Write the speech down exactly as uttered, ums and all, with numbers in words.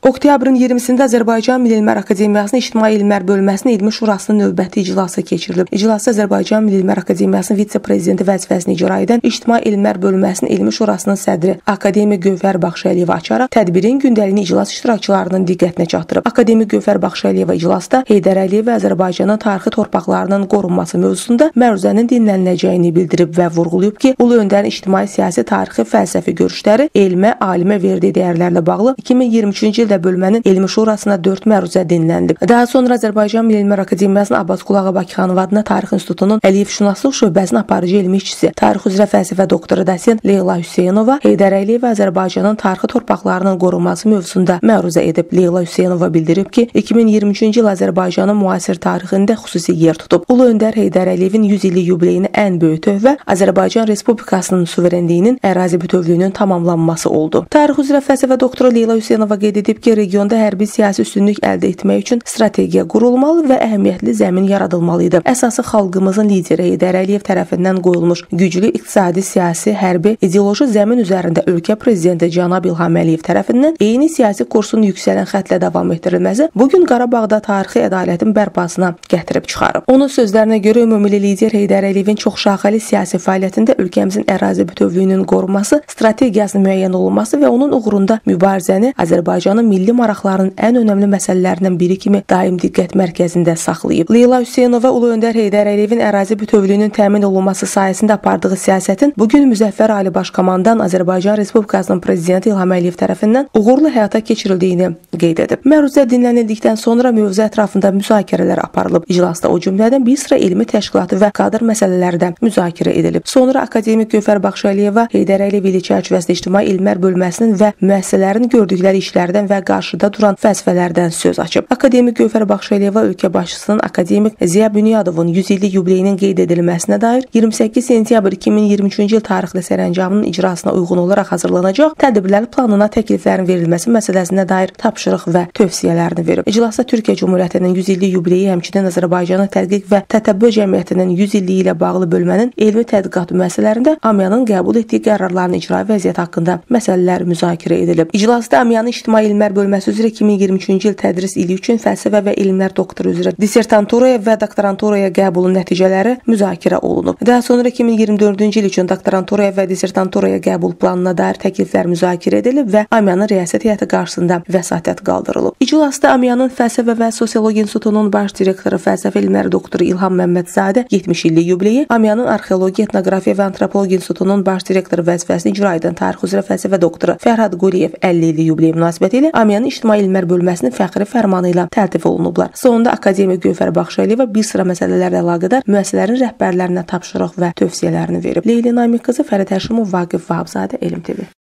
Oktyabrın iyirmisində Azərbaycan Milli Elmlər Akademiyasının İctimai Elmlər Bölməsinin Elmi Şurasının növbəti iclası keçirilib. İclasda Azərbaycan Milli Elmlər Akademiyasının vitse-prezidenti vəzifəsini icra edən İctimai Elmlər Bölməsinin Elmi Şurasının sədri Akademik Gövhər Baxşəliyeva açaraq tədbirin gündəliyini iclas iştirakçılarının diqqətinə çatdırıb. Akademik Gövhər Baxşəliyeva iclasda Heydər Əliyev və Azərbaycanın tarixi torpaqlarının qorunması mövzusunda məruzənin dinləniləcəyini bildirib və vurğulayıb ki, Ulu Öndərin ictimai, siyasi, tarixi, fəlsəfi görüşləri elmə, alimə verdiyi dəyərlərlə bağlı iki min iyirmi üçüncü ildə bölmənin Elmi Şurasına dörd məruzə dinlənilib. Daha sonra Azərbaycan Milli Elmlər Akademiyasının Abbasqulağa Bakıxanova adına Tarix İnstitutunun Əliyevşünaslıq şöbəsinin aparıcı elmi işçisi, tarix üzrə fəlsəfə doktoru dosent Leyla Hüseynova Heydər Əliyev və Azərbaycanın tarixi torpaqlarının qorunması mövzusunda məruzə edib. Leyla Hüseynova bildirib ki, iki min iyirmi üçüncü il Azərbaycanın müasir tarixində xüsusi yer tutub. Ulu Öndər Heydər Əliyevin yüz illik yubileyini ən böyük tövbə Azərbaycan Respublikasının suverenliyinin, ərazi bütövlüyünün tamamlanması oldu. Tarix üzrə fəlsəfə doktoru Leyla Hüseynova qeyd edib ki, regionda hərbi siyasi üstünlük əldə etmək üçün strategiya qurulmalı və əhəmiyyətli zəmin yaradılmalı idi. Əsası xalqımızın lideri Heydər Əliyev tərəfindən qoyulmuş güclü iqtisadi, siyasi, hərbi, ideoloji zəmin üzərində ölkə prezidenti cənab İlham Əliyev tərəfindən eyni siyasi kursun yüksələn xətlə davam etdirilməsi bugün Qarabağda tarixi ədalətin bərpasına gətirib çıxarıb. Onun sözlərinə görə ümumilli lider Heydər Əliyevin çoxşaxəli siyasi fəaliyyətində ölkəmizin ərazi bütövlüyünün qorunması, strategiyasının müəyyən olunması və onun uğrunda mübarizəni Azərbaycanın milli maraqlarının ən önəmli məsələlərindən biri kimi daim diqqət mərkəzində saxlayıb. Leyla Hüseynova Ulu Öndər Heydər Əliyevin ərazi bütövlüyünün təmin olunması sayəsində apardığı siyasətin bugün Müzəffər Ali Başkomandan Azərbaycan Respublikasının prezidenti İlham Əliyev tərəfindən uğurlu həyata keçirildiyini qeyd edib. Məruzə dinlənildikdən sonra mövzu ətrafında müzakirələr aparılıb. İclasda o cümlədən bir sıra elmi təşkilatı və kadr məsələləri də müzakirə edilib. Sonra Akademik Gövhər Baxşəliyeva Heydər Əliyev ili çərçivəsində İctimai Elmlər Bölməsinin və müəssisələrin gördükləri işlərdən və qarşıda duran fəlsəfələrdən söz açıb. Akademik Gövhər Baxşəliyeva ölkə başçısının Akademik Ziya Bünyadovun yüz illik yubileyinin qeyd edilməsinə dair iyirmi səkkiz sentyabr iki min iyirmi üçüncü il tarixli sərəncamının icrasına uyğun olaraq hazırlanacaq tədbirlər planına təkliflərin verilməsi məsələsinə dair tapşırıq və tövsiyələrini verib. İclasda Türkiyə Cümhuriyyətinin yüz illik yubileyi, həmçinin Azərbaycanın Tədqiq və Tətəbbü Cəmiyyətinin yüz illiyi ilə bağlı bölmənin elmi tədqiqat müəssisələrində AMIA-nın qəbul etdiyi qərarların icra vəziyyəti haqqında məsələlər müzakirə edilib. İclasda AMIA-nın İctimai Elmlər Bölməsi üzrə iki min iyirmi üçüncü il tədris ili üçün fəlsəfə və elmlər doktoru üzrə dissertanturaya və doktoranturaya qəbulun nəticələri müzakirə olunub. Daha sonra iki min iyirmi dördüncü il üçün doktoranturaya və dissertanturaya qəbul planına dair təkliflər müzakirə edilib və AMIA-nın Riyasət Heyəti qarşısında vəsatət qaldırılıb. İclasda AMIA-nın Fəlsəfə və Sosiologiya İnstitutunun baş direktoru, fəlsəfə elmləri doktoru İlham Məmmədzadə yetmiş illik yubileyi, AMIA-nın Arxeologiya, Etnografiya və Antropologiya İnstitutunun baş direktoru vəzifəsini icra edən tarix üzrə fəlsəfə doktoru Fərhad Quliyev əlli illik yubileyi münasibətilə AMIA-nın İctimai Elmlər Bölməsinin fəxri fərmanı ilə təltif olunublar. Sonunda Akademik Gövhər Baxşəliyeva bir sıra məsələlərlə əlaqədar müəssisələrin rəhbərlərinə tapşırıq və tövsiyələrini verib. Leyla Namiq qızı, Fərid Həşimov, Vaqif Vahabzadə, Elm TV.